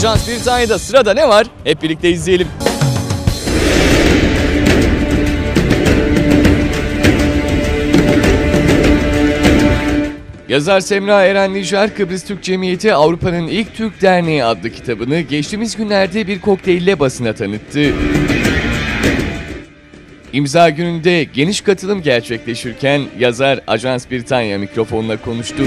Ajans Britanya'da sırada ne var? Hep birlikte izleyelim. Yazar Semra Eren Nijer, Kıbrıs Türk Cemiyeti Avrupa'nın İlk Türk Derneği adlı kitabını geçtiğimiz günlerde bir kokteylle basına tanıttı. İmza gününde geniş katılım gerçekleşirken yazar Ajans Britanya mikrofonla konuştu.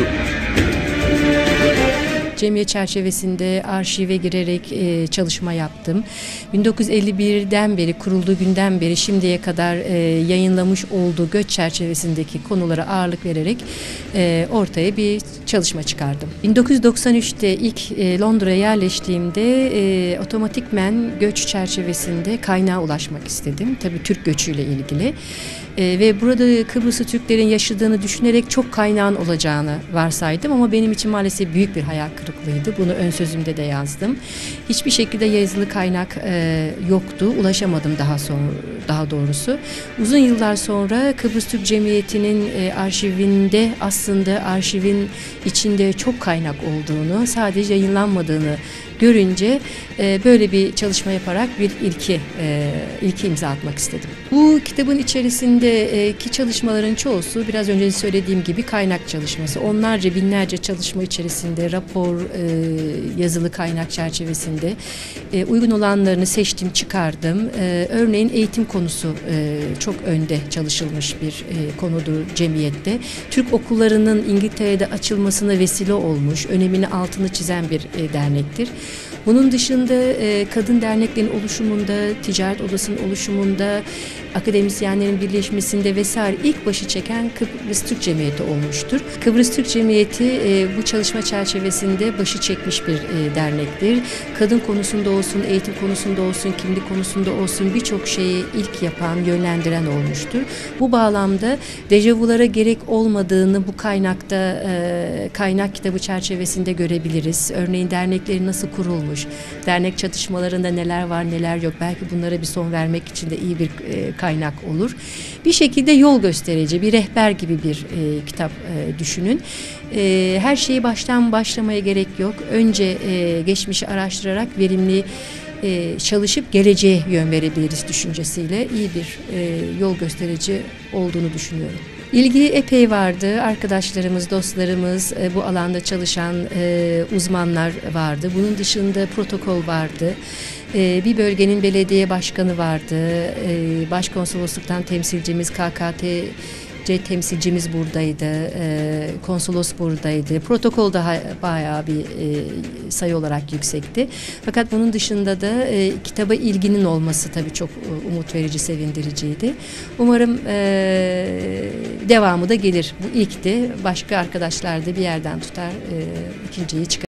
Cemiyet çerçevesinde arşive girerek çalışma yaptım. 1951'den beri, kurulduğu günden beri şimdiye kadar yayınlamış olduğu göç çerçevesindeki konulara ağırlık vererek ortaya bir çalışma çıkardım. 1993'te ilk Londra'ya yerleştiğimde otomatikmen göç çerçevesinde kaynağa ulaşmak istedim. Tabii Türk göçüyle ilgili. Ve burada Kıbrıslı Türklerin yaşadığını düşünerek çok kaynağın olacağını varsaydım ama benim için maalesef büyük bir hayal kırıklığıydı. Bunu ön sözümde de yazdım. Hiçbir şekilde yazılı kaynak yoktu. Ulaşamadım daha doğrusu. Uzun yıllar sonra Kıbrıs Türk Cemiyeti'nin arşivinde aslında arşivin içinde çok kaynak olduğunu, sadece yayınlanmadığını görünce böyle bir çalışma yaparak bir ilki imza atmak istedim. Bu kitabın içerisindeki çalışmaların çoğusu biraz önce söylediğim gibi kaynak çalışması. Onlarca, binlerce çalışma içerisinde rapor, yazılı kaynak çerçevesinde uygun olanlarını seçtim, çıkardım. Örneğin eğitim konusu çok önde çalışılmış bir konudur cemiyette. Türk okullarının İngiltere'de açılmasına vesile olmuş, önemini altını çizen bir dernektir. Bunun dışında kadın derneklerin oluşumunda, ticaret odasının oluşumunda, akademisyenlerin birleşmesinde vesaire ilk başı çeken Kıbrıs Türk Cemiyeti olmuştur. Kıbrıs Türk Cemiyeti bu çalışma çerçevesinde başı çekmiş bir dernektir. Kadın konusunda olsun, eğitim konusunda olsun, kimlik konusunda olsun birçok şeyi ilk yapan, yönlendiren olmuştur. Bu bağlamda dejavulara gerek olmadığını bu kaynakta, kaynak kitabı çerçevesinde görebiliriz. Örneğin derneklerin nasıl kurulmuş, dernek çatışmalarında neler var, neler yok. Belki bunlara bir son vermek için de iyi bir kaynak olur. Bir şekilde yol gösterici, bir rehber gibi bir kitap düşünün. Her şeyi baştan başlamaya gerek yok. Önce geçmişi araştırarak verimli çalışıp geleceğe yön verebiliriz düşüncesiyle iyi bir yol gösterici olduğunu düşünüyorum. İlgi epey vardı. Arkadaşlarımız, dostlarımız, bu alanda çalışan uzmanlar vardı. Bunun dışında protokol vardı. Bir bölgenin belediye başkanı vardı. Başkonsolosluktan temsilcimiz, KKTC temsilcimiz buradaydı. Konsolos buradaydı. Protokol da bayağı bir sayı olarak yüksekti. Fakat bunun dışında da kitaba ilginin olması tabii çok umut verici, sevindiriciydi. Umarım devamı da gelir. Bu ilkti. Başka arkadaşlar da bir yerden tutar, ikinciyi çıkar.